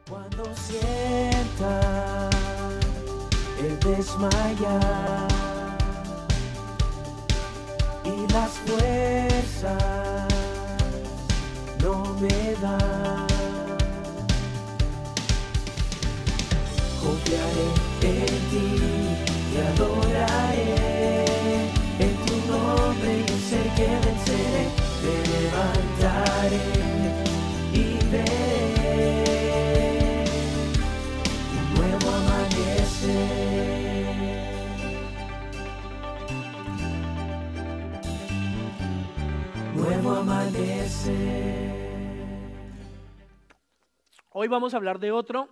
Cuando sienta el desmayar y las fuerzas no me dan, confiaré en ti, te adoraré, en tu nombre yo sé que venceré, te levantaré y veré un nuevo amanecer. Nuevo amanecer. Hoy vamos a hablar de otro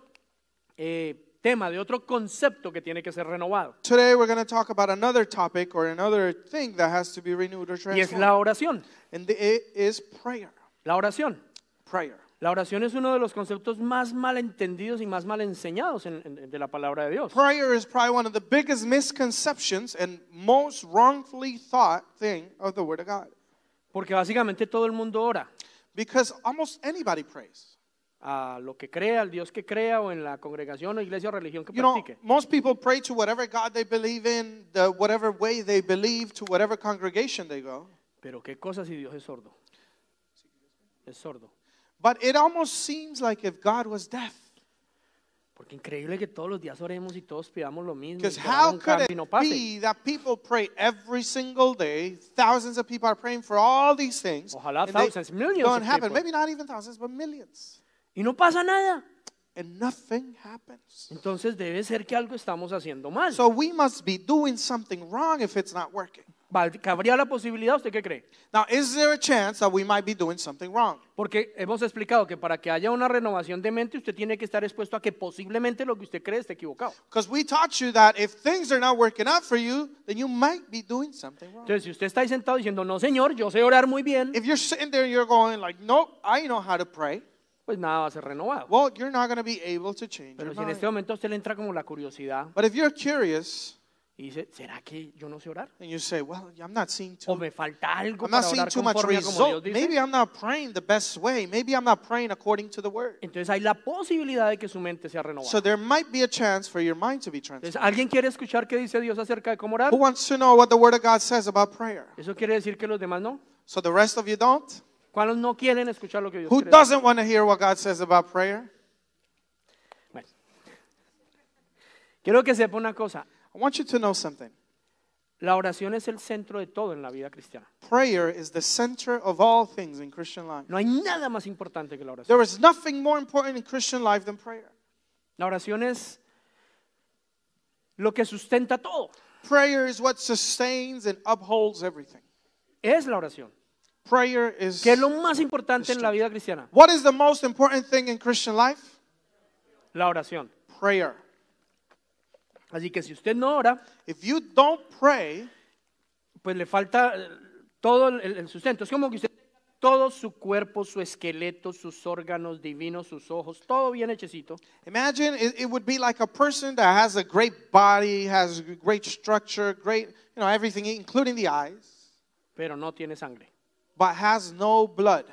tema, de otro concepto que tiene que ser renovado. Today we're going to talk about another topic or another thing that has to be renewed or Y es transformed. la oración. And it is prayer. La oración. Prayer. La oración es uno de los conceptos más mal entendidos y más mal enseñados de la palabra de Dios. Prayer is probably one of the biggest misconceptions and most wrongfully thought thing of the Word of God. Porque básicamente todo el mundo ora. Because almost anybody prays. A lo que crea, al Dios que crea, o en la congregación o iglesia o religión que You know, practique. most people pray to whatever God they believe in, whatever way they believe, to whatever congregation they go. Pero qué cosa si Dios es sordo. Es sordo. But it almost seems like if God was deaf. Porque increíble que todos los días oremos y todos pidamos lo mismo. Because y que haga how un could cambio y no it pase. be that people pray every single day? Thousands of people are praying for all these things. Ojalá and they thousands, millions don't of happen. people. Maybe not even thousands, but millions. Y no pasa nada. And nothing happens. Entonces debe ser que algo estamos haciendo mal. So we must be doing something wrong if it's not working. ¿Cabría la posibilidad? ¿Usted qué cree? Now, is there a chance that we might be doing something wrong? Porque hemos explicado que para que haya una renovación de mente usted tiene que estar expuesto a que posiblemente lo que usted cree esté equivocado. Because we taught you that if things are not working out for you, then you might be doing something wrong. Entonces si usted está ahí sentado diciendo, no señor, yo sé orar muy bien, If you're sitting there and you're going like, no, I know how to pray, pues nada va a ser renovado. well, you're not going to be able to change Pero your si en mind. este momento a usted le entra como la curiosidad But if you're curious y dice, ¿será que yo no sé orar? and you say, well, I'm not seeing ¿O too, me falta algo I'm not para seeing orar too much conforme a como Dios result. dice? Maybe I'm not praying the best way. Maybe I'm not praying according to the word. Entonces hay la posibilidad de que su mente sea renovada. So there might be a chance for your mind to be transformed. Entonces, ¿alguien quiere escuchar qué dice Dios acerca de cómo orar? Who wants to know what the word of God says about prayer? ¿Eso quiere decir que los demás no? So the rest of you don't? ¿Cuáles no quieren escuchar lo que Dios Who quiere? doesn't want to hear what God says about prayer? Bueno. Quiero que sepa una cosa. I want you to know something. La oración es el centro de todo en la vida cristiana. Prayer is the center of all things in Christian life. No hay nada más importante que la oración. There is nothing more important in Christian life than prayer. La oración es lo que sustenta todo. Prayer is what sustains and upholds everything. Es la oración. Prayer is... ¿Qué es lo más importante en la vida cristiana? What is the most important thing in Christian life? La oración. Prayer. Así que si usted no ora, If you don't pray, pues le falta todo el sustento. Es como que usted todo su cuerpo, su esqueleto, sus órganos divinos, sus ojos, todo bien hechecito. imagine it would be like a person that has a great body, has great structure, great, everything, including the eyes, Pero no tiene sangre. but has no blood.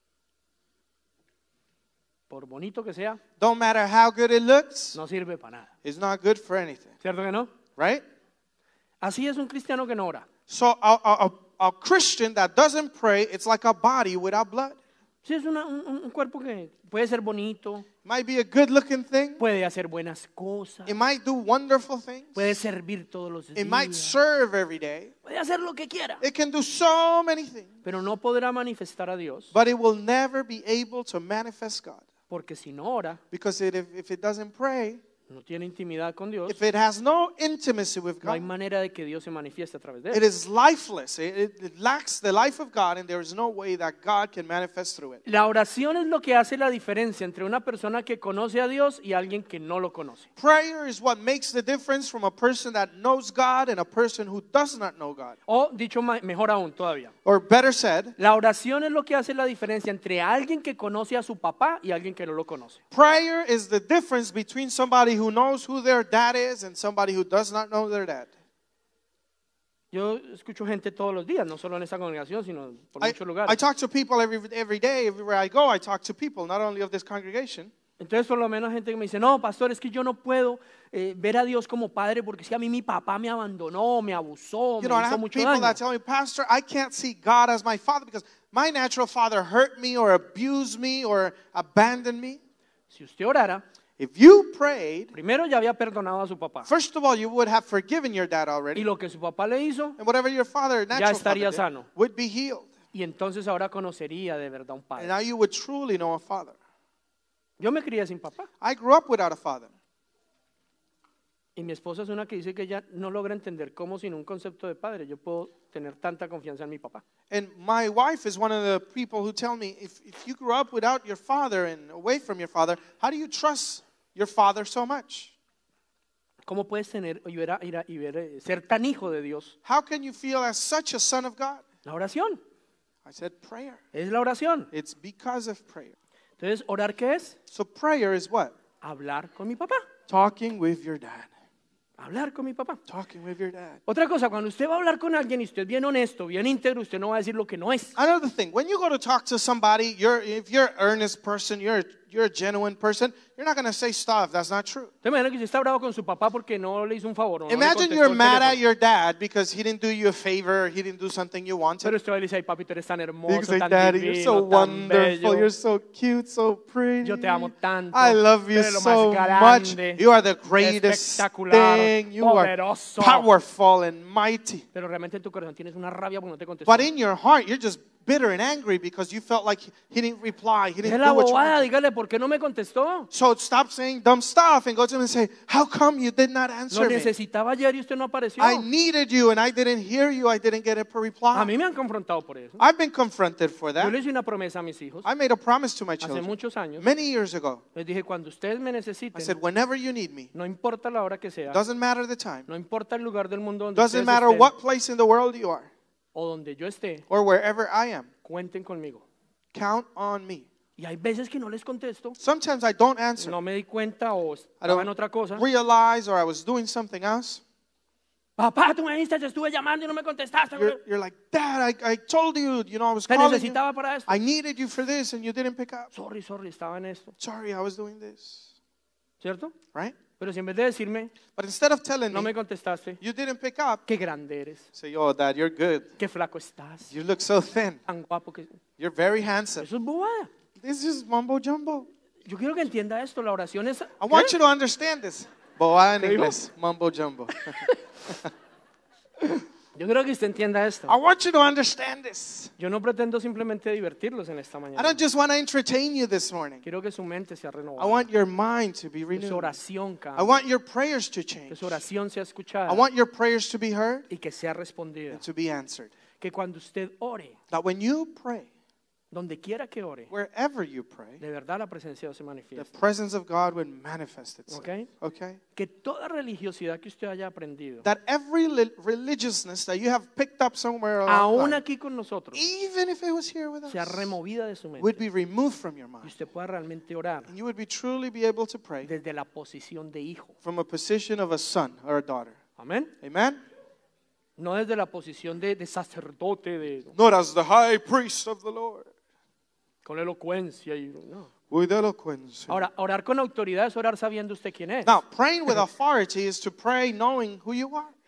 Por bonito que sea, Don't matter how good it looks, no sirve para nada. it's not good for anything, ¿Cierto que no? right? Así es un cristiano que no ora. So a Christian that doesn't pray, it's like a body without blood. Sí, es un cuerpo que puede ser bonito, It might be a good-looking thing. puede hacer buenas cosas, It might do wonderful things. puede servir todos los It might días, serve every day. puede hacer lo que quiera, It can do so many things. pero no podrá manifestar a Dios, But it will never be able to manifest God. porque si no ora, Because if it doesn't pray, no tiene intimidad con Dios, if it has no intimacy with no hay God, manera de que Dios se manifieste a través de it él. is lifeless. It lacks the life of God, and there is no way that God can manifest through it. La oración es lo que hace la diferencia entre una persona que conoce a Dios y alguien que no lo conoce. Prayer is what makes the difference from a person that knows God and a person who does not know God. O dicho mejor aún todavía, Or better said, la oración es lo que hace la diferencia entre alguien que conoce a su papá y alguien que no lo conoce. prayer is the difference between somebody who knows who their dad is and somebody who does not know their dad. Yo escucho gente todos los días, no solo en esta congregación, sino por muchos I lugares. talk to people every day, everywhere I go. I talk to people, not only of this congregation. Entonces, por lo menos gente que me dice, no, pastor, es que yo no puedo ver a Dios como padre porque si a mí mi papá me abandonó, me abusó, You know, me and I hizo have mucho people daño. that tell me, Pastor, I can't see God as my father because my natural father hurt me or abused me or abandoned me. Si usted orara, If you prayed, primero ya había perdonado a su papá. first of all, you would have forgiven your dad Y already. lo que su papá le hizo, And whatever your father, natural estaría father sano. did, would be healed. y entonces ahora conocería de verdad un And padre. now you would truly know a father. Yo me crié sin papá. I grew up without a father. Y mi esposa es una que dice que ella no logra entender cómo sin un concepto de padre yo puedo tener tanta confianza en mi papá. And my wife is one of the people who tell me, if you grew up without your father and away from your father, how do you trust your father so much? ¿Cómo puedes tener ser tan hijo de Dios? How can you feel as such a son of God? La oración. I said prayer. Es la oración. It's because of prayer. Entonces, ¿orar qué es? So prayer is what? Hablar con mi papá. Talking with your dad. Hablar con mi papá. Talking with your dad. Otra cosa, cuando usted va a hablar con alguien y usted es bien honesto, bien íntegro, usted no va a decir lo que no es. Another thing, when you go to talk to somebody, if you're an earnest person, you're a genuine person, you're not going to say stuff that's not true. Usted me imagina que usted está bravo con su papá porque no le hizo un favor. No le Imagine contestó you're el mad at teléfono. your dad because he didn't do you a favor, he didn't do something you wanted. Pero usted va y le dice, ay papi, tú eres tan You hermoso, say, tan Daddy, divino, you're so tan wonderful, bello. you're so cute, so pretty. Yo te amo tanto. I love you Tú eres lo so más much. grande, You are the greatest espectacular, thing. You are poderoso. powerful and mighty. Pero realmente en tu corazón tienes una rabia porque no te contestó. But in your heart, you're just bitter and angry because you felt like he didn't reply, he Es didn't la do what you bobada, wanted. dígale, ¿por qué no me contestó? So stop saying dumb stuff and go to him and say, how come you did not Lo answer me? necesitaba ayer y usted no apareció. I needed you and I didn't hear you, I didn't get a A reply. mí me han confrontado por eso. I've been confronted for Yo that. le hice una promesa a mis hijos I made a promise to my hace children muchos años. many years ago. Les dije, cuando ustedes me I necesiten, said, whenever you need me, no importa la hora que sea, doesn't matter the time, no importa el lugar del mundo donde doesn't ustedes matter estén what place in the world you are o donde yo esté, or wherever I am, cuenten conmigo. count on me. Y hay veces que no les contesto, Sometimes I don't answer. no me di cuenta o I estaba en don't otra cosa. realize or I was doing something else. Papá, tú me dijiste, te estuve llamando y no me contestaste. You're like, Dad, I told you, I was Te calling you. necesitaba para esto. I needed you for this and you didn't pick up. Sorry, estaba en esto. Sorry, I was doing this. ¿Cierto? Right? Pero si en vez de decirme, But instead of telling no me me contestaste, you didn't pick up, qué grande eres, say, oh, Dad, you're good. qué flaco estás, You look so thin. tan guapo que... You're very handsome. Eso es bobada. This is mumbo jumbo. Yo quiero que entienda esto, la oración es... I want you to understand this. Boa in ¿Qué dijo? English. Mumbo jumbo. Yo quiero que usted entienda esto. I want you to understand this. Yo no pretendo simplemente divertirlos en esta I mañana. don't just want to entertain you this morning. Quiero que su mente sea I renovada. want your mind to be Que su renewed. oración I cambie. want your prayers to Que change. su oración sea escuchada I want your prayers to be heard y que sea respondida. and to be answered. Que cuando usted ore, That when you pray, donde quiera que ore, wherever you pray, de verdad la presencia de Dios se the manifiesta. presence of God would manifest itself. ¿Ok? Okay? Que toda religiosidad que usted haya aprendido, That every religiousness that you have picked up somewhere along aún the line, aquí con nosotros, even if it was here with sea us, removida de su mente would be removed from your y mind. usted pueda realmente orar And you would be truly be able to pray desde la posición de hijo. from a position of a son or a daughter. Amén. Amen? No desde la posición de sacerdote, Not as the high priest of the Lord. con elocuencia. No. With eloquence. Ahora, orar con autoridad es orar sabiendo usted quién es. Now, praying with authority is to pray knowing who you are.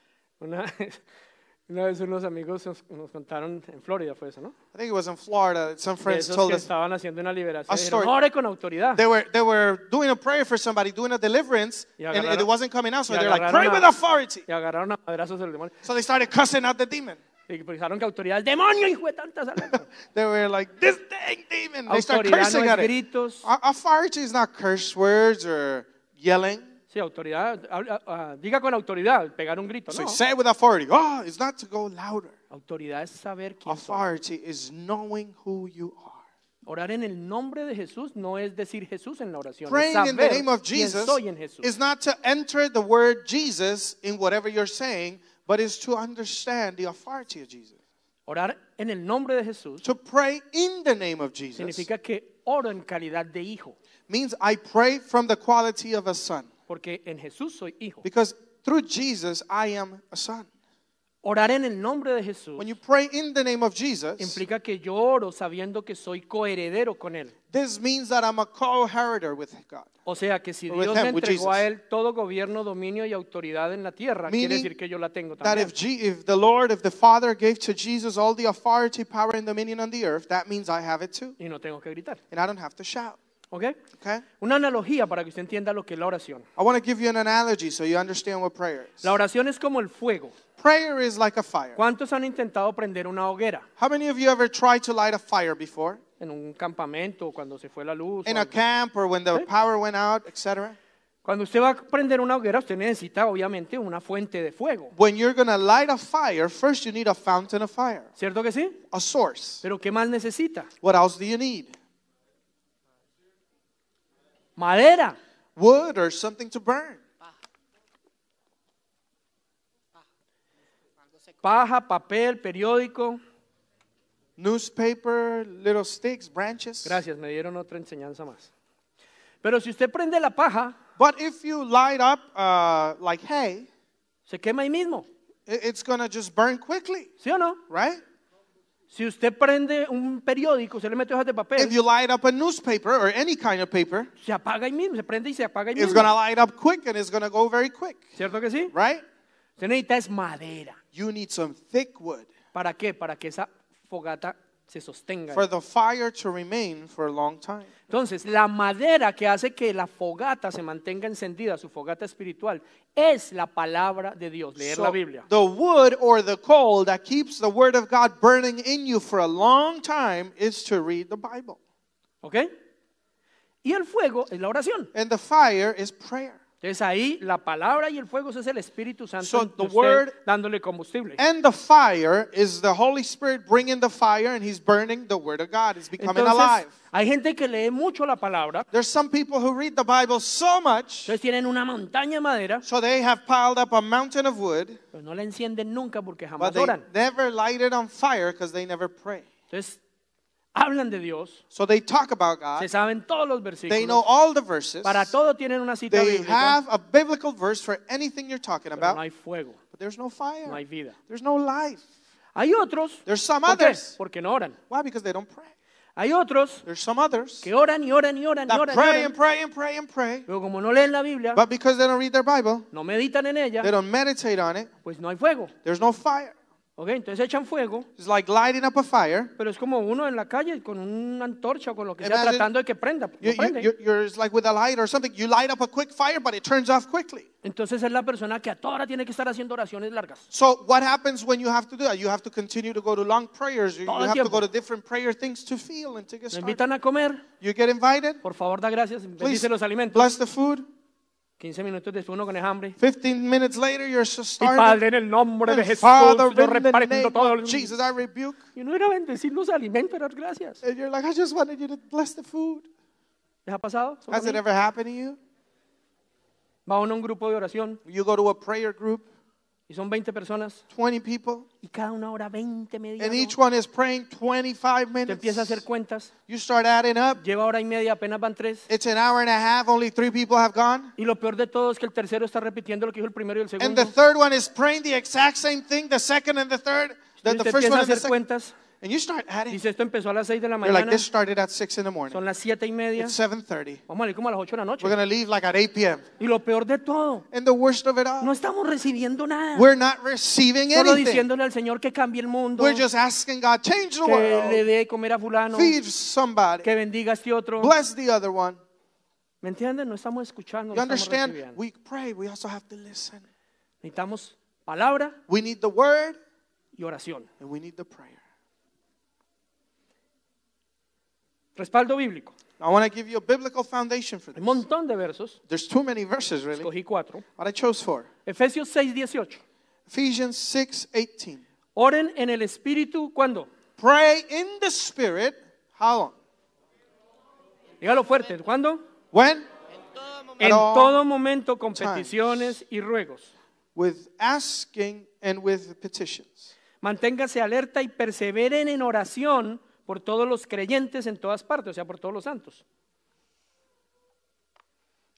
Una vez unos amigos nos contaron, en Florida fue eso, ¿no? I think it was in Florida. Some De friends esos told que us estaban haciendo una liberación. A Dijeron, story. ore con autoridad. they were doing a prayer for somebody, doing a deliverance, Y and agarraron- it wasn't coming out. So y they're like, agarraron pray a- with authority. Y agarraron a madrazos el demonio. So they started cussing out the demon. Y pensaron que autoridad es demonio, hijo de tantas alas. They were like, this dang demon. They started Autoridad cursing no at es it. gritos. Authority is not curse words or yelling. Sí, autoridad. Diga con autoridad, pegar un grito. So No. say it with authority. Oh, it's not to go louder. Autoridad es saber quién soy. Authority is knowing who you are. Orar en el nombre de Jesús no es decir Jesús en la oración. Es Praying in the saber name of quién Jesus soy en Jesús. is not to enter the word Jesus in whatever you're saying, but is to understand the authority of Jesus. Orar en el nombre de Jesús To pray in the name of Jesus significa que oro en calidad de hijo, means I pray from the quality of a son. porque en Jesús soy hijo. Because through Jesus, I am a son. Orar en el nombre de Jesús When you pray in the name of Jesus, implica que yo oro sabiendo que soy coheredero con Él. this means that I'm a co-inheritor with God. O sea que si With Dios him, me with entregó a Jesus. Él todo gobierno, dominio y autoridad en la tierra, quiere Meaning decir que yo la tengo That también. if the Lord, if the Father gave to Jesus all the authority, power, and dominion on the earth, that means I have it too. Y no tengo que gritar. And I don't have to shout. ¿Ok? Okay? Una analogía para que usted entienda lo que es la oración. I want to give you an analogy so you understand what prayer is. La oración es como el fuego. Prayer is like a fire. ¿Cuántos han intentado prender una hoguera How many of you ever tried to light a fire before? en un campamento o cuando se fue la luz? In o a algo? camp or when the power went out, etc.? Cuando usted va a prender una hoguera, usted necesita obviamente una fuente de fuego. When you're going to light a fire, first you need a fountain of fire, ¿Cierto que sí? a source. Pero ¿qué más necesita? What else do you need? Madera. Wood or something to burn. Paja, papel, periódico. Newspaper, little sticks, branches. Gracias, me dieron otra enseñanza más. Pero si usted prende la paja, But if you light up like hay, se quema ahí mismo. it's going to just burn quickly, ¿Sí o no? right? Si usted prende un periódico, usted le mete hojas de If papel, you light up a newspaper or any kind of paper, se apaga ahí mismo, se prende y se apaga ahí it's mismo. going to light up quick and it's going to go very quick, ¿Cierto que sí? right? Usted necesita es madera. You need some thick wood ¿Para qué? Para que esa fogata se sostenga. for the fire to remain for a long time. Entonces, la madera que hace que la fogata se mantenga encendida, su fogata espiritual, es la palabra de Dios, leer la Biblia. The wood or the coal that keeps the word of God burning in you for a long time is to read the Bible. ¿Ok? Y el fuego es la oración. And the fire is prayer. Entonces ahí la palabra y el fuego ese es el Espíritu Santo So en the usted word- dándole combustible. And the fire is the Holy Spirit bringing the fire and he's burning the word of God. It's becoming Entonces, alive. hay gente que lee mucho la palabra, There's some people who read the Bible so much, entonces tienen una montaña de madera, so they have piled up a mountain of wood, pero no la encienden nunca porque but jamás they oran. never light it on fire because they never pray. Entonces, hablan de Dios, So they talk about se God. saben todos los They know versículos, all the verses. para todo tienen una cita They bíblica, have a biblical verse for anything you're talking pero about, no hay fuego, but there's no no hay fire. vida. There's no life. Hay otros, There's some ¿por qué? others. Porque no oran. Why? Because they don't pray. Hay otros There's some others que oran y oran y oran y that oran, y pray oran, and pray and pray and pray, pero como no leen la Biblia, but because they don't read their Bible, no meditan en they ella, don't meditate on it, pues no hay fuego. there's no fire. ¿Ok? Entonces echan fuego, It's like lighting up a fire. pero es como uno en la calle con una antorcha o con lo que sea Imagine- tratando de que prenda. No You, prende. it's like with a light or something. You light up a quick fire, but it turns off quickly. Entonces es la persona que a toda hora tiene que estar haciendo oraciones largas. So what happens when you have to do that? You have to continue to go to long prayers. You Todo el have to tiempo. go to different prayer things to feel and to get Me started. invitan a comer, You get invited. por favor da gracias, Please bendice los alimentos. bless the food. 15 minutos después uno con el hambre. 15 minutes later, you're so Y starving. Padre, en el nombre de And Jesús, Father, yo in the reprendo name todo. of Jesus, I rebuke. Y no era bendecir los alimentos, dar gracias. And you're like, I just wanted you to bless the food. ¿Les ha pasado? ¿Son Has it amigos? ever happened to you? Va uno a un grupo de oración You go to a prayer group, y son 20 personas 20 people, y cada una hora 20, media and hora. each one is praying 25 Te minutes. empieza a hacer cuentas, You start adding up. lleva hora y media, apenas van 3. It's an hour and a half. Only 3 people have gone. Y lo peor de todo es que el tercero está repitiendo lo que dijo el primero y el And segundo. the third one is praying the exact same thing, the second and the third, the Usted first empieza one a and the hacer second. cuentas. And you start adding. Dice, esto empezó a las 6 de la You're like, mañana, this started at 6 in the morning. son las 7 y media. It's 7:30. Vamos a ir como a las 8 de la noche. We're going to leave like at 8 p.m. Y lo peor de todo, And the worst of it all, no estamos recibiendo nada. we're not receiving Solo anything. diciéndole al Señor que cambie el mundo, We're just asking God, change the que le world, dé comer a fulano, feed somebody, que bendiga a este otro. bless the other one. ¿Me entienden? No estamos escuchando, You no estamos understand? recibiendo. We pray, we also have to listen. Necesitamos palabra We need the word y oración. and we need the prayer. Respaldo bíblico. I want to give you a biblical foundation for Hay this. un montón de versos. There's too many verses, really. Escogí 4. But I chose 4. Efesios 6:18. Ephesians 6:18. Oren en el Espíritu, ¿cuándo? Pray in the Spirit. How long? Dígalo fuerte. ¿Cuándo? When? En At all todo momento con times. peticiones y ruegos. With asking and with petitions. Manténgase alerta y perseveren en oración por todos los creyentes en todas partes, o sea, por todos los santos.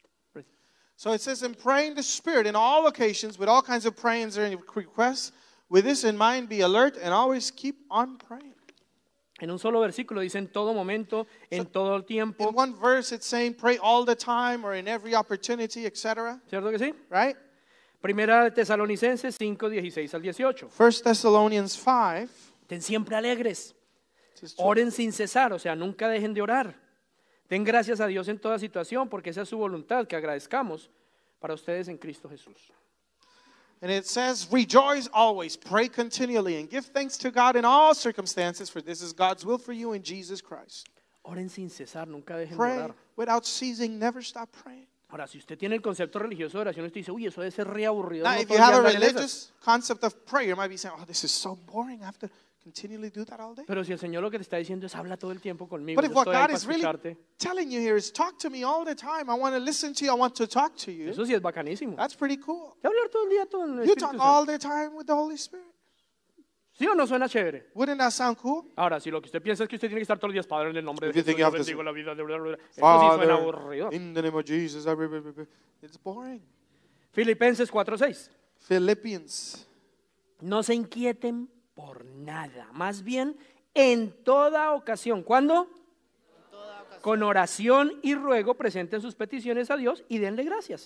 So it says, and pray in the Spirit in all occasions with all kinds of prayings and requests With this in mind, be alert and always keep on praying. En un solo versículo dice en todo momento, en todo el tiempo. In one verse, it's saying pray all the time or in every opportunity, etc. ¿Cierto que sí? Right? Primera de Tesalonicenses 5, 16 al 18. 1 Thessalonians 5. Estén siempre alegres. Says, Oren sin cesar, o sea, nunca dejen de orar. Den gracias a Dios en toda situación, porque esa es su voluntad, que agradezcamos para ustedes en Cristo Jesús. And it says, rejoice always, pray continually, and give thanks to God in all circumstances, for this is God's will for you in Jesus Christ. Oren sin cesar, nunca dejen de Pray orar. without ceasing, never stop praying. Ahora, si usted tiene el concepto religioso de oración, usted dice, uy, eso debe ser re aburrido. Now, no if you podría have a andar en esas". religious concept of prayer, you might be saying, oh, this is so boring. I have to continually do that all day. Pero si el Señor lo que te está diciendo es, habla todo el tiempo conmigo, But yo if what estoy ahí God para is really escucharte, telling you here is talk to me all the time, I want to listen to you, I want to talk to you, eso sí es bacanísimo. that's pretty cool. ¿De hablar todo el día con el You Espíritu talk Santo? all the time with the Holy Spirit. ¿Sí o no suena chévere? Wouldn't that sound cool? Ahora, si lo que usted piensa es que usted tiene que estar todos los días, Padre, en el nombre de If you Jesús, think you yo have to bendigo say, la vida de... Eso sí suena Father, aburrido. in the name of Jesus, it's boring. Filipenses 4:6. Philippians. No se inquieten por nada, más bien en toda ocasión. ¿Cuándo? Con oración y ruego presenten sus peticiones a Dios y denle gracias.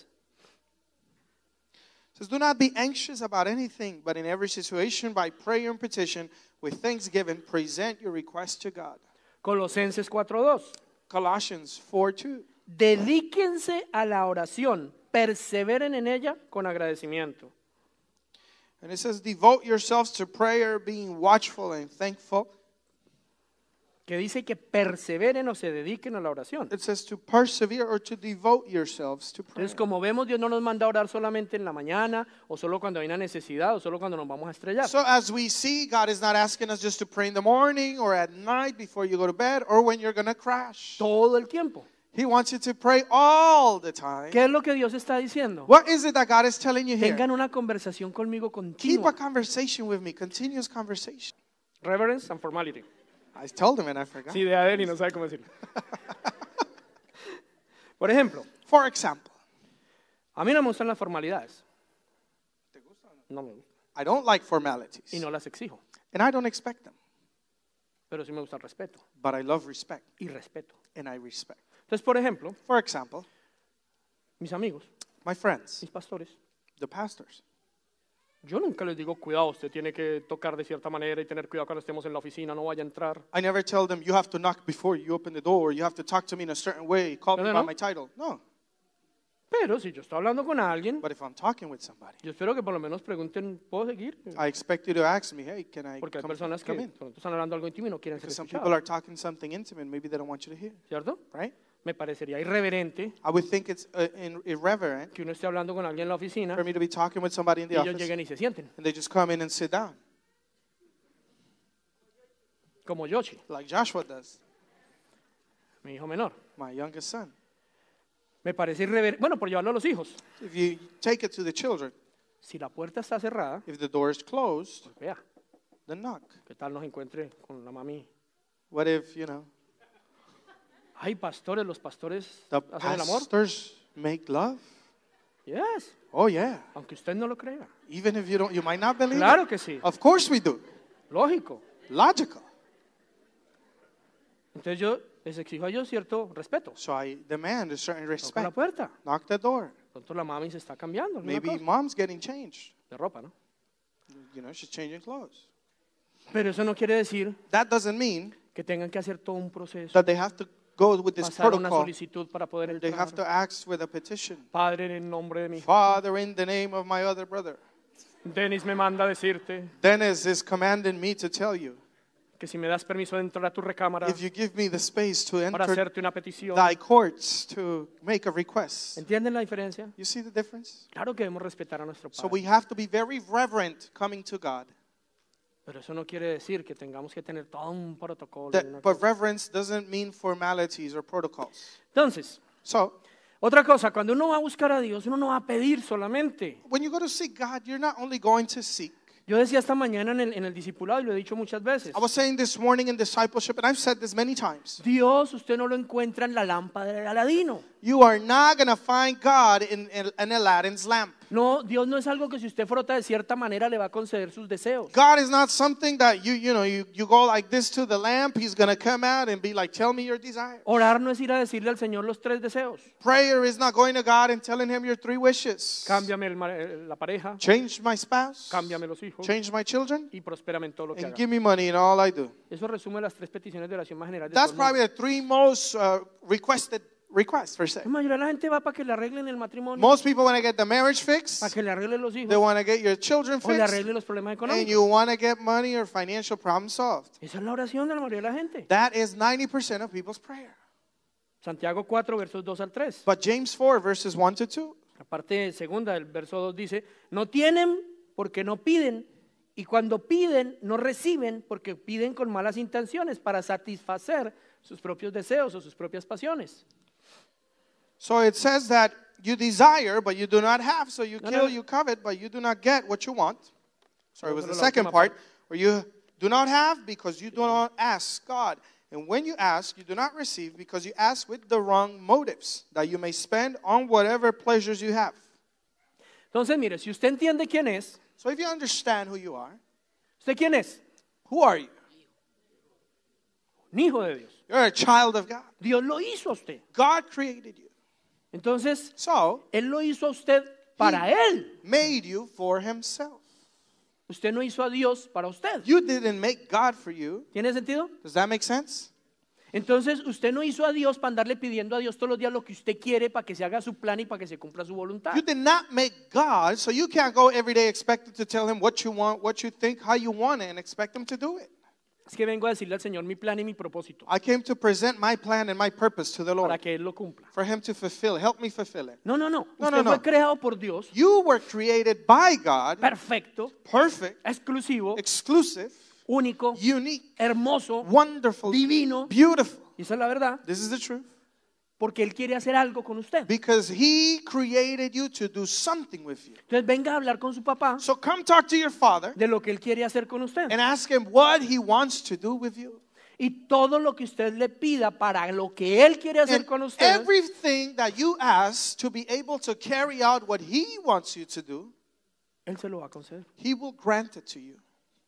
It says, do not be anxious about anything, but in every situation, by prayer and petition, with thanksgiving, present your request to God. Colosenses 4:2. Colossians 4:2. Dedíquense a la oración, perseveren en ella con agradecimiento. And it says, devote yourselves to prayer, being watchful and thankful. Que dice que perseveren o se dediquen a la oración. It says to persevere or to devote yourselves to prayer. Entonces, como vemos, Dios no nos manda a orar solamente en la mañana, o solo cuando hay una necesidad, o solo cuando nos vamos a estrellar. So as we see, God is not asking us just to pray in the morning or at night before you go to bed or when you're going to crash. Todo el tiempo. He wants you to pray all the time. ¿Qué es lo que Dios está diciendo? What is it that God is telling you here? Tengan una conversación conmigo Keep a continua. conversation with me, continuous conversation. Reverence and formality. I told him and I forgot. Sí, de Adel y no sabe cómo decirlo. Por ejemplo, For example, a mí no me gustan las formalidades. No me gustan. I don't like formalities Y no las exijo. and I don't expect them, Pero sí me gusta el respeto. but I love respect Y respeto. and I respect. Entonces, por ejemplo, For example, mis amigos, my friends, mis pastores, the pastors. yo nunca les digo, cuidado, usted tiene que tocar de cierta manera y tener cuidado cuando estemos en la oficina, no vaya a entrar. I never tell them you have to knock before you open the door, you have to talk to me in a certain way, call me No, by no. my title. No, Pero si yo estoy hablando con alguien, but if I'm talking with somebody, yo espero que por lo menos pregunten, ¿puedo seguir? I expect you to ask me, hey, can I Porque hay come personas que in? de pronto están hablando algo íntimo y no quieren ser Because some people are escuchados, talking something intimate, maybe they don't want you to hear, ¿cierto? right? Me parecería irreverente I would think it's irreverent que uno esté hablando con alguien en la oficina for me to be talking with somebody in y the ellos office lleguen y se sienten, and they just come in and sit down, como Yoshi, like Joshua does, mi hijo menor. my youngest son. Me parece irreverente, bueno, por llevarlo a los hijos. If you take it to the children, Si la puerta está cerrada, if the door is closed, pues vea, then knock. ¿qué tal nos encuentre con la mami? What if, you know, Hay pastores, los pastores the hacen el amor. pastors make love? Yes, Oh, yeah. aunque usted no lo crea. Even if you don't, you might not believe Claro it. que sí, Of course we do. lógico. Logical. Entonces yo les exijo a ellos cierto respeto. So I demand a certain Toco la respect. puerta. Knock the door. Pronto la mami se está cambiando alguna Maybe cosa mom's getting changed. de ropa, ¿no? You know, she's changing clothes. Pero eso no quiere decir That doesn't mean que tengan que hacer todo un proceso, that they have to go with this pasar una protocol. solicitud para poder They have to entrar. ask with a petition. Padre, en el nombre de mi hijo, Father, in the name of my other brother. Denis me manda a decirte Dennis is commanding me to tell you, que si me das permiso de entrar a tu recámara if you give me the space to para enter hacerte una petición. thy courts to make a request. ¿Entienden la diferencia? You see the difference? Claro que debemos respetar a nuestro So Padre, we have to be very reverent coming to God. pero eso no quiere decir que tengamos que tener todo un protocolo. y una But cosa. reverence doesn't mean formalities or protocols. Entonces, So otra cosa, cuando uno va a buscar a Dios, uno no va a pedir solamente. when you go to seek God, you're not only going to seek. Yo decía esta mañana en el discipulado y lo he dicho muchas veces. I was saying this morning in discipleship, and I've said this many times. Dios, usted no lo encuentra en la lámpara de Aladino. You are not going to find God in Aladdin's lamp. No, Dios no es algo que si usted frota de cierta manera le va a conceder sus deseos. God is not something that you go like this to the lamp. He's going to come out and be like, tell me your desire. Orar no es ir a decirle al Señor los 3 deseos. Prayer is not going to God and telling him your 3 wishes. Cámbiame la pareja, Change my spouse, cámbiame los hijos change my children, y prospérame en todo lo que and haga. give me money in all I do. Eso resume las 3 peticiones de oración más generales de That's todo el mundo. probably the 3 most requested requests per se. La mayoría de la gente va para que le arreglen el matrimonio, Most people want to get the marriage fixed. para que le arreglen los They hijos want to get your children o le fixed. arreglen los problemas And económicos. you want to get money or financial problems solved. Esa es la oración de la mayoría de la gente. That is 90% of people's prayer. Santiago 4, versos 2 al 3. But James 4, verses 1 to 2. La parte segunda del verso 2 dice, no tienen porque no piden, y cuando piden no reciben porque piden con malas intenciones para satisfacer sus propios deseos o sus propias pasiones. So it says that you desire, but you do not have. So you No, kill, no. you covet, but you do not get what you want. Sorry, it was No, the no, la second última part, parte. where you do not have because you do not ask God. And when you ask, you do not receive because you ask with the wrong motives, that you may spend on whatever pleasures you have. Entonces, mire, si usted entiende quién es, So if you understand who you are, ¿usted quién es? who are you? Un hijo de Dios. You're a child of God. Dios lo hizo a usted. God created you. Entonces, So, Él lo hizo a usted para Él. made you for himself. Usted no hizo a Dios para usted. You didn't make God for you. ¿Tiene sentido? Does that make sense? Entonces, usted no hizo a Dios para andarle pidiendo a Dios todos los días lo que usted quiere para que se haga su plan y para que se cumpla su voluntad. You did not make God, so you can't go every day expected to tell him what you want, what you think, how you want it, and expect him to do it. Es que vengo a decirle al Señor mi plan y mi propósito I came to present my plan and my purpose to the para Lord, que Él lo cumpla. for him to fulfill, help me fulfill it. No. No, Usted no. fue creado por Dios, You were created by God, perfecto, perfect, exclusivo, exclusive, único, unique, hermoso, wonderful, divino. beautiful. Y esa es la verdad, This is the truth. porque Él quiere hacer algo con usted. Because he created you to do something with you. Entonces venga a hablar con su papá So come talk to your father de lo que Él quiere hacer con usted. and ask him what he wants to do with you. Y todo lo que usted le pida para lo que Él quiere hacer And con usted, everything that you ask to be able to carry out what he wants you to do, Él se lo va a conceder. he will grant it to you.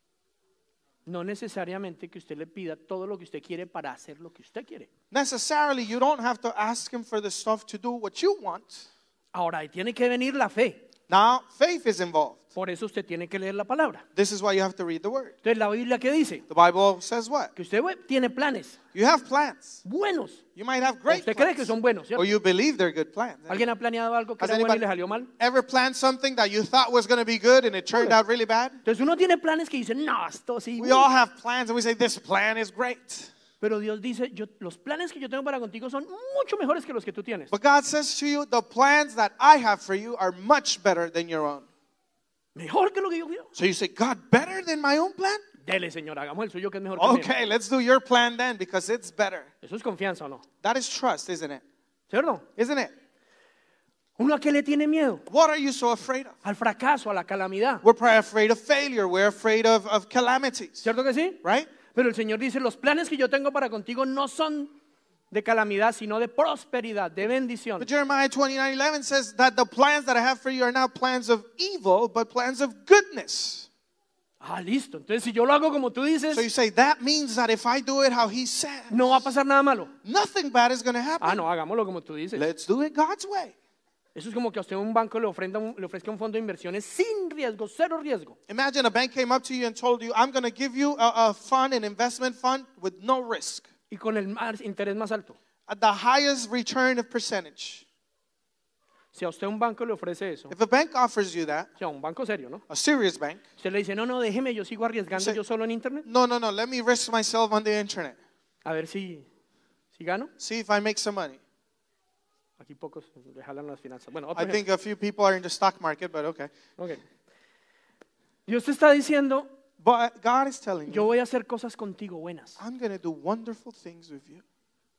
No necesariamente que usted le pida todo lo que usted quiere para hacer lo que usted quiere. Necessarily, you don't have to ask him for the stuff to do what you want. Ahora, ahí tiene que venir la fe. Now, faith is involved. Por eso usted tiene que leer la palabra. This is why you have to read the word. Entonces, la Biblia, ¿qué dice? The Bible says what? Que usted tiene planes You have plans. buenos. You might have O great usted cree que plans. son buenos, ¿cierto? Or you believe they're good plans. ¿Alguien ha planeado algo que Has era bueno y anybody le salió mal? ever planned something that you thought was going to be good and it turned out really bad? Entonces uno tiene planes que dicen, no, esto sí. We all have plans and we say, this plan is great. Pero Dios dice, los planes que yo tengo para contigo son mucho mejores que los que tú tienes. But God says to you, the plans that I have for you are much better than your own. Mejor que lo que yo quiero. So you say, God, better than my own plan? Dele, Señor, hagamos el suyo que es mejor que el mío. Okay, let's do your plan then because it's better. Eso es confianza, ¿o no? That is trust, isn't it? ¿Cierto? Isn't it? ¿Uno a qué le tiene miedo? What are you so afraid of? Al fracaso, a la calamidad. We're probably afraid of failure. We're afraid of calamities, ¿Cierto que sí? right? Pero el Señor dice, los planes que yo tengo para contigo no son de calamidad, sino de prosperidad, de bendición. But Jeremiah 29:11 says that the plans that I have for you are not plans of evil, but plans of goodness. Ah, listo. Entonces, si yo lo hago como tú dices, So you say, that means that if I do it how he says, no va a pasar nada malo. nothing bad is going to happen. Ah, no, hagámoslo como tú dices. Let's do it God's way. Eso es como que a usted un banco le ofrezca un fondo de inversiones sin riesgo, cero riesgo. Imagine a bank came up to you and told you, I'm going to give you a fund, an investment fund with no risk, Y con el interés más alto. at the highest return of percentage. Si a usted un banco le ofrece eso, If a bank offers you that, o sea, un banco serio, ¿no? a serious bank, Usted le dice, no, déjeme, yo sigo arriesgando Sí. yo solo en internet. no, let me risk myself on the internet. A ver si gano. See if I make some money. Aquí pocos le jalan las finanzas. Bueno, I otro think a few people are in the stock market, but okay. ejemplo. Ok. Dios te está diciendo, But God is telling yo you, voy a hacer cosas contigo buenas. I'm going to do wonderful things with you.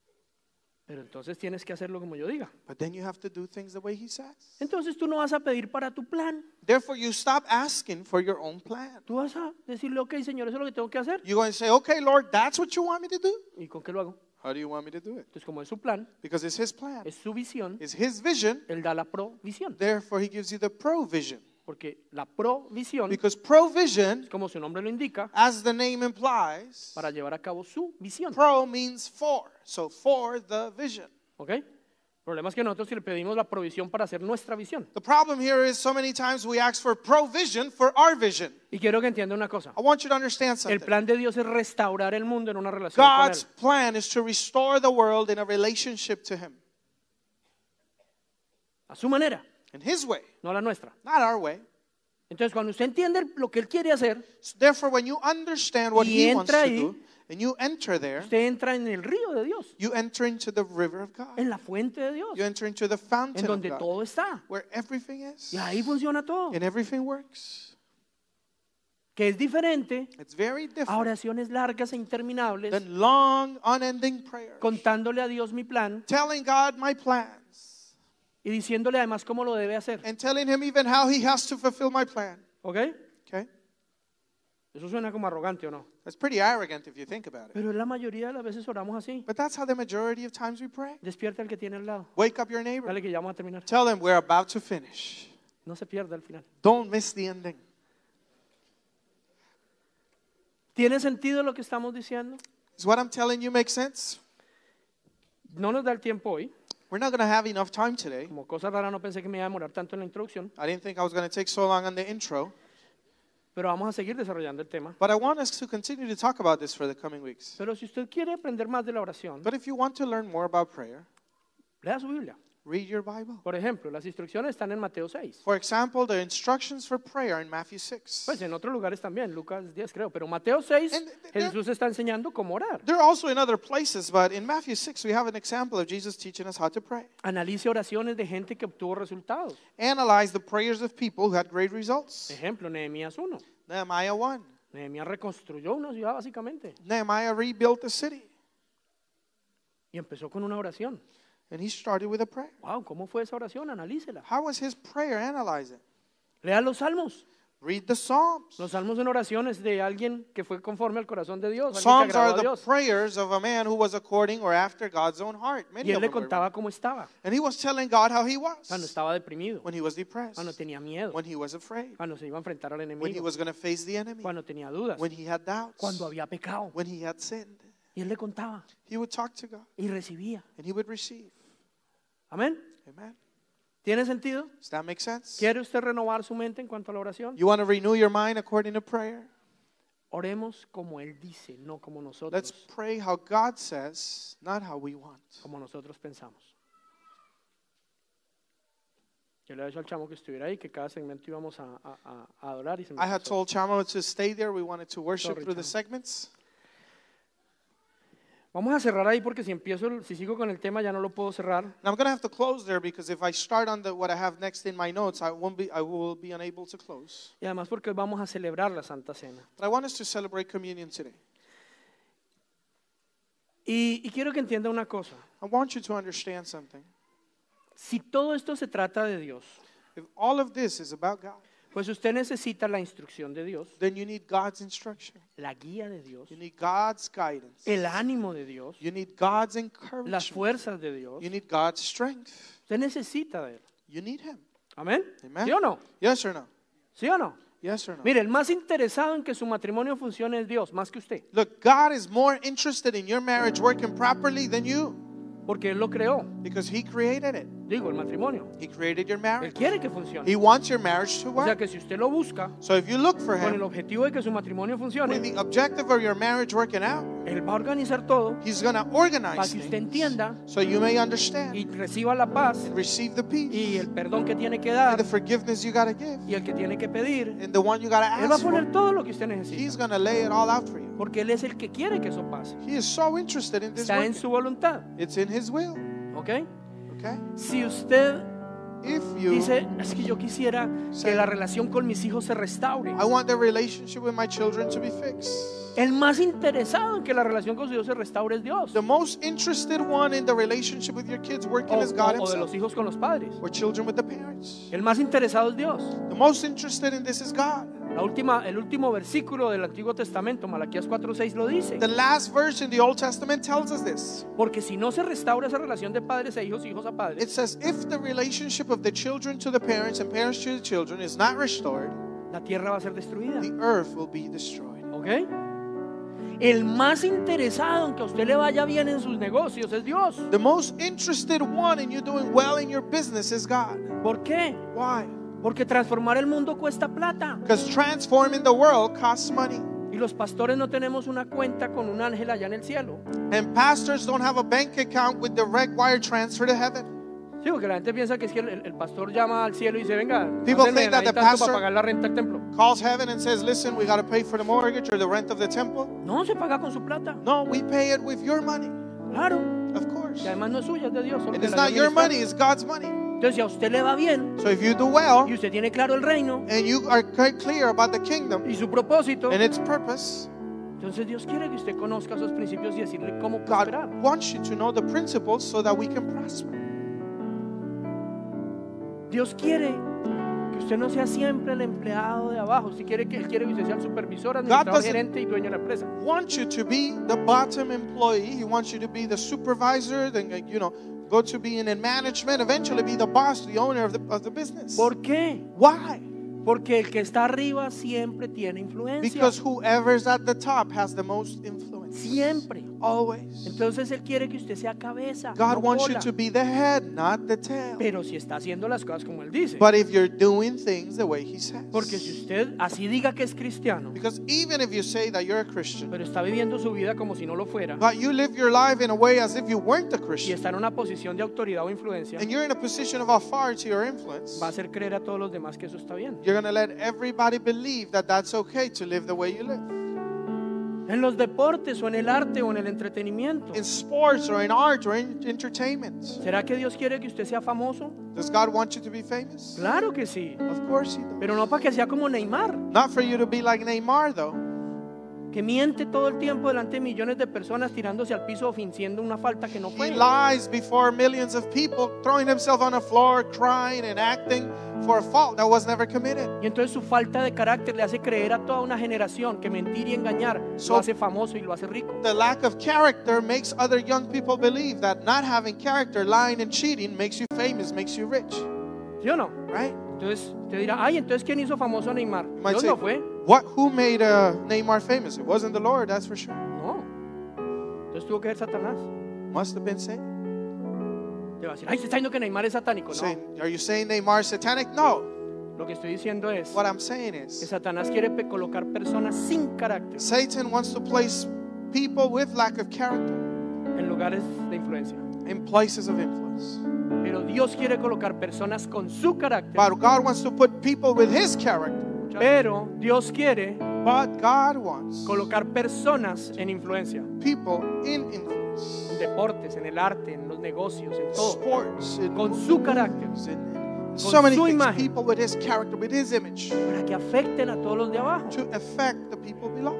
Pero entonces tienes que hacerlo como yo diga. But then you have to do things the way he says. Entonces tú no vas a pedir para tu plan. Therefore, you stop asking for your own plan. Tú vas a decirle, ok, Señor, eso es lo que tengo que hacer. You're going to say, okay, Lord, that's what you want me to do? ¿Y con qué lo hago? How do you want me to do it? Entonces, como es su plan, Because it's His plan. es su visión, It's His vision. Él da la provisión. Therefore, He gives you the provision. Porque la provisión, Because provision, como su nombre lo indica, as the name implies, para llevar a cabo su visión. pro means for. So for the vision. ¿Ok? El problema es que nosotros le pedimos la provisión para hacer nuestra visión. The problem here is so many times we ask for provision for our vision. Y quiero que entienda una cosa. I want you to understand El something. plan de Dios es restaurar el mundo en una relación con God's Él. plan is to restore the world in a relationship to Him. A su manera, In His way, no a la nuestra. not our way. Entonces, cuando usted entiende lo que Él quiere hacer, So therefore, when you understand what Y He wants entra to ahí, do, and you enter there, usted entra en el río de Dios, you enter into the river of God. en la fuente de Dios, You enter into the en fountain of donde God, todo está. where everything is, Y ahí funciona todo. and everything works. Que es diferente It's very a different oraciones largas e interminables, than long, unending prayers. contándole a Dios mi plan Telling God my plans, y diciéndole además cómo lo debe hacer. and telling Him even how He has to fulfill my plan. ¿Ok? Okay? Eso suena como arrogante o no. That's pretty arrogant if you think about it. Pero la mayoría de las veces oramos así. But that's how the majority of times we pray. Despierta al que tiene al lado. Wake up your neighbor. Dale que ya vamos a terminar. Tell them we're about to finish. No se pierda al final. Don't miss the ending. ¿Tiene sentido lo que estamos diciendo? Does what I'm telling you make sense? No nos da el tiempo hoy. We're not going to have enough time today. Como cosa rara no pensé que me iba a demorar tanto en la introducción. I didn't think I was going to take so long on the intro. Pero vamos a seguir desarrollando el tema. But I want us to continue to talk about this for the coming weeks. Pero si usted quiere aprender más de la oración, But if you want to learn more about prayer, lea su Biblia. read your Bible. Por ejemplo, las instrucciones están en Mateo 6. For example, the instructions for prayer in Matthew 6. Pues en otros lugares también, Lucas 10 creo. Pero Mateo 6, And Jesús está enseñando cómo orar. They're also in other places, but in Matthew 6, we have an example of Jesus teaching us how to pray. Analice oraciones de gente que obtuvo resultados. Analyze the prayers of people who had great results. Ejemplo, Nehemías 1. Nehemiah 1. Nehemías reconstruyó una ciudad básicamente. Nehemiah rebuilt the city, Y empezó con una oración. and he started with a prayer. Wow, ¿cómo fue esa oración? Analícela. How was his prayer? Analyze it. Lea los salmos. Read the Psalms. Los salmos son oraciones de alguien que fue conforme al corazón de Dios, alguien que Psalms agradó are a the Dios. prayers of a man who was according or after God's own heart. Y Many él of le them were. contaba cómo estaba. And he was telling God how he Cuando was estaba deprimido, when he was depressed, cuando tenía miedo, when he was afraid, cuando se iba a enfrentar al when he enemigo, was going to face the enemy, cuando tenía dudas, when he had doubts, cuando había pecado. when he had sinned. Y él le contaba He would talk to God y recibía. and he would receive. Amén. Amen. ¿Tiene sentido? Does that make sense? ¿Quiere usted renovar su mente en cuanto a la oración? You want to renew your mind according to prayer? Oremos como Él dice, no como Let's nosotros, pray how God says, not how we want. como nosotros pensamos. Yo le he dicho al chamo que estuviera ahí, que cada segmento íbamos a adorar y se me I had pasó. told Chamo to stay there. We wanted to worship Sorry, through the Chamo. segments. Vamos a cerrar ahí porque si sigo con el tema ya no lo puedo cerrar. And I'm going to have to close there because if I start on what I have next in my notes, I will be unable to close. Y además porque hoy vamos a celebrar la Santa Cena. But I want us to celebrate communion today. Y quiero que entienda una cosa. I want you to understand something. Si todo esto se trata de Dios, If all of this is about God, pues usted necesita la instrucción de Dios, then you need God's instruction. la guía de Dios, You need God's guidance. el ánimo de Dios, You need God's las encouragement. fuerzas de Dios. You need God's strength. Usted necesita de Él. You need Him. ¿Amén? Amen. ¿Sí o no? Yes or no? ¿Sí o no? Yes or no? Mire, el más interesado en que su matrimonio funcione es Dios, más que usted, Look, God is more interested in your marriage working properly than you porque Él lo creó. because He created it. Digo, el matrimonio. He created your Él marriage. quiere que funcione. He wants your marriage to O sea work. que si usted lo busca So if you look for con el Him objetivo de que su matrimonio with funcione, the objective of your marriage working out, Él va a organizar todo He's going to para organize que usted things entienda so you may understand y reciba la paz and receive the peace y el perdón que tiene que and dar the forgiveness you got to give y el que tiene que pedir. and the one you got to Él va a ask for. poner todo lo que usted He's necesita, going to lay it all out for you. porque Él es el que quiere que eso pase. He is so interested in this Está en working. su voluntad, It's in His will. ¿ok? Okay? Si usted If you dice, es que yo quisiera que Sí. la relación con mis hijos se restaure, I want the relationship with my children to be fixed. el más interesado en que la relación con su Dios se restaure es Dios, The most interested one in the relationship with your kids working is God o de Himself, los hijos con los padres. or children with the parents. El más interesado es Dios. The most interested in this is God. El último versículo del Antiguo Testamento, Malaquías 4:6 lo dice. The last verse in the Old Testament tells us this. Porque si no se restaura esa relación de padres a hijos, hijos a It padres, says, if the relationship of the children to the parents and parents to the children is not restored, la tierra va a ser destruida. the earth will be destroyed. ¿Ok? El más interesado en que a usted le vaya bien en sus negocios es Dios. The most interested one in you doing well in your business is God. ¿Por qué? Why? Porque transformar el mundo cuesta plata. Because transforming the world costs money. Y los pastores no tenemos una cuenta con un ángel allá en el cielo. And pastors don't have a bank account with direct wire transfer to heaven. Sí, porque la gente piensa que es que el pastor llama al cielo y dice, venga, People mándenme think that ahí the tanto pastor- para pagar la renta del templo. Calls heaven and says, listen, we got to pay for the mortgage or the rent of the temple. No, se paga con su plata. No, we pay it with your money. Claro. Of course. Y además no es suya, es de Dios. Solo And que it's la not dio your ministrar. money, it's God's money. Entonces, si a usted le va bien So if you do well y usted tiene claro el reino and you are quite clear about the kingdom y su propósito, and its purpose, entonces Dios quiere que usted conozca esos principios y decirle cómo God prosperar. wants you to know the principles so that we can prosper. Dios quiere que usted no sea siempre el empleado de abajo. Él quiere que usted sea el supervisor, administrador, doesn't- gerente y dueño de la empresa. Wants you to be the bottom employee. He wants you to be the supervisor, then go to be in management, eventually be the boss, the owner of the business. ¿Por qué? Why? Porque el que está arriba siempre tiene influencia. Because whoever's at the top has the most influence. Siempre. Always. Entonces Él quiere que usted sea cabeza, God no wants you cola. to be the head, not the tail. Pero si está haciendo las cosas como Él dice. But if you're doing things the way He says. Porque si usted así diga que es cristiano, Because even if you say that you're a Christian, pero está viviendo su vida como si no lo fuera, but you live your life in a way as if you weren't a y Christian, está en una posición de autoridad o influencia, and you're in a position of authority or influence, va a hacer creer a todos los demás que eso está bien. you're going to let everybody believe that that's okay to live the way you live. En los deportes o en el arte o en el entretenimiento. In sports or in art or in entertainment. ¿Será que Dios quiere que usted sea famoso? Does God want you to be famous? Claro que sí. Of course He does. Pero no para que sea como Neymar, Not for you to be like Neymar, though. que miente todo el tiempo delante de millones de personas tirándose al piso o fingiendo una falta que no He fue. lies before millions of people, throwing himself on the floor, crying and acting for a fault that was never committed. Y entonces su falta de carácter le hace creer a toda una generación que mentir y engañar So- lo hace famoso y lo hace rico. The lack of character makes other young people believe that not having character, lying and cheating makes you famous, makes you rich, ¿Sí o no? right? Entonces usted dirá, ay, entonces ¿quién hizo famoso a Neymar? You might Dios say, no fue. who made Neymar famous? It wasn't the Lord, that's for sure. No. Entonces tuvo que ser Satanás. Must have been Satan. Te va a decir, ay, se está diciendo que Neymar es satánico. Saying, No. are you saying Neymar is satanic? No. Lo que estoy diciendo es What I'm saying que is, Satanás quiere colocar personas sin carácter Satan wants to place people with lack of character en lugares de influencia. in places of influence. Pero Dios quiere colocar personas con su carácter. But God wants to put people with His character. Pero Dios quiere But God wants colocar personas en influencia. people in influence. En deportes, en el arte, en los negocios, en todo. Sports, in Con su carácter. in so many su things. imagen. People with His character, with His image, Para que afecten a todos los de abajo. to affect the people below.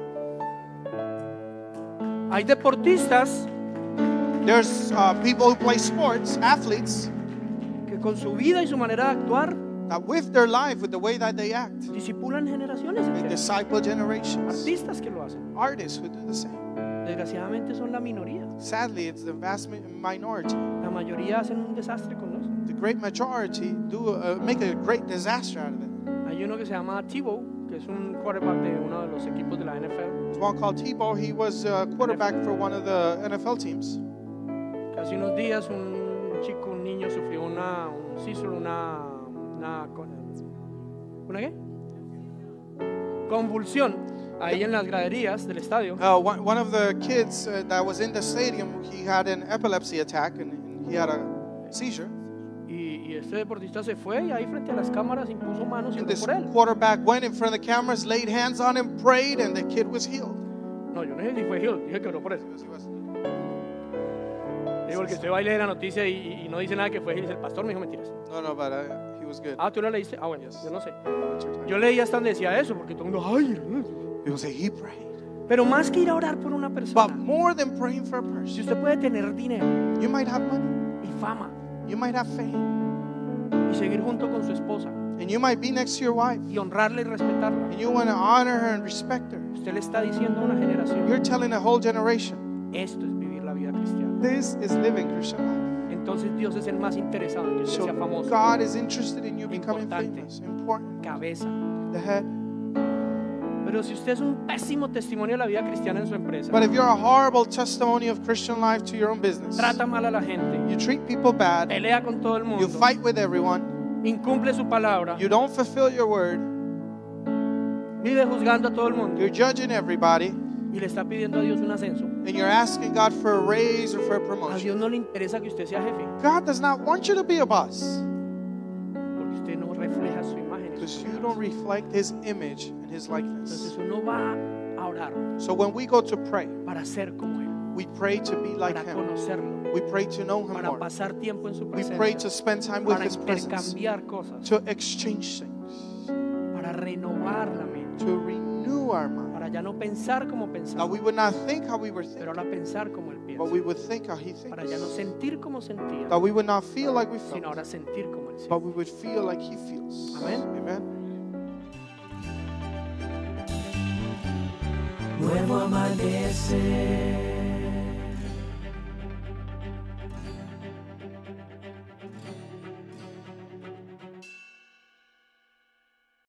Hay deportistas There's people who play sports, athletes, que con su vida y su manera de actuar that with their life, with the way that they act, disipulan generaciones they enteras. disciple generations. Artistas que lo hacen. Artists who do the same. Desgraciadamente son la minoría. Sadly, it's the vast minority. La mayoría hacen un desastre con eso. The great majority do make a great disaster out of it. Hay uno que se llama Tebow, que es un quarterback de uno de los equipos de la NFL. There's one called Tebow. He was a quarterback for one of the NFL teams. Que hace unos días un niño sufrió un seizure, ¿una qué? Convulsión ahí en las graderías del estadio. One of the kids that was in the stadium, he had an epilepsy attack and he had a seizure. Y este deportista se fue y ahí frente a las cámaras impuso manos y And oró this por él. quarterback went in front of the cameras, laid hands on him, prayed, and the kid was healed. No, yo no dije si fue Hill, dije que oró por él. He was- Digo, porque usted va y lee la noticia y no dice nada que fue Hill. El pastor me dijo mentiras. No, but he was good. Ah, ¿tú la leíste? Ah, bueno, yo no sé. What's your time? Yo leí hasta donde decía eso, porque todo el mundo, ay, People say he prayed. pero más que ir a orar por una But persona, more than praying for a si person, usted puede tener dinero you might have money, y fama you might have fame, y seguir junto con su esposa, And you might be next to your wife. y honrarla y respetarla. And you want to honor her and respect her. Usted le está diciendo a una generación, You're telling a whole generation, esto es vivir la vida cristiana. this is living Christian life. Entonces Dios es el más interesado en que usted So sea famoso, God is interested in you becoming Importante. famous, important, cabeza. the head. Pero si usted es un pésimo testimonio de la vida cristiana en su empresa, But if you're a horrible testimony of Christian life to your own business, trata mal a la gente, you treat people bad, pelea con todo el you mundo, fight with everyone, incumple su palabra, you don't fulfill your word, vive juzgando a todo el mundo you're judging everybody, y le está pidiendo a Dios un ascenso. and you're asking God for a raise or for a A Dios promotion. no le interesa que usted sea jefe, God does not want you to be a boss porque usted no refleja su imagen. en because su you casa. don't reflect His image and His likeness. Entonces uno va a orar So when we go to pray, para ser como Él, we pray to be like para Him. conocerlo, We pray to know Him para more. pasar tiempo en su We pray to presencia, spend time with para His presence, intercambiar cosas, to exchange things, para renovar la mente, to renew our mind. para ya no pensar como Now pensaba, we would not think how we were pero thinking, ahora pensar como Él but we piensa, would think how He para ya no thinks. sentir como sentía, That we would not feel like we sino felt, ahora sentir como Él but siente. we would feel like He feels. Amen. Amen. Nuevo amanecer.